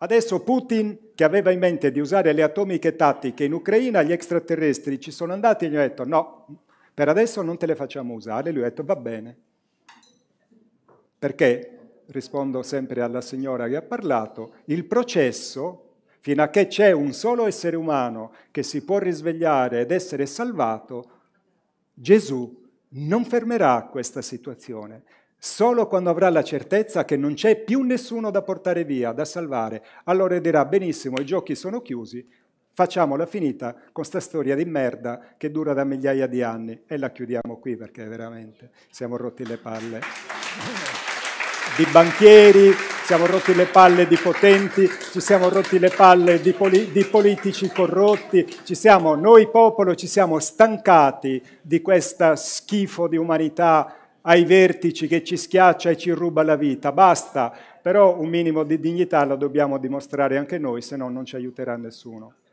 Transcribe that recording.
Adesso Putin, che aveva in mente di usare le atomiche tattiche in Ucraina, gli extraterrestri ci sono andati e gli hanno detto no, per adesso non te le facciamo usare. Lui ha detto va bene. Perché, rispondo sempre alla signora che ha parlato, il processo, fino a che c'è un solo essere umano che si può risvegliare ed essere salvato, Gesù non fermerà questa situazione. Solo quando avrà la certezza che non c'è più nessuno da portare via, da salvare, allora dirà benissimo, i giochi sono chiusi, facciamola finita con sta storia di merda che dura da migliaia di anni e la chiudiamo qui perché veramente siamo rotti le palle di banchieri, siamo rotti le palle di potenti, ci siamo rotti le palle di politici corrotti, noi popolo ci siamo stancati di questa schifo di umanità ai vertici che ci schiaccia e ci ruba la vita. Basta, però un minimo di dignità lo dobbiamo dimostrare anche noi, se no non ci aiuterà nessuno.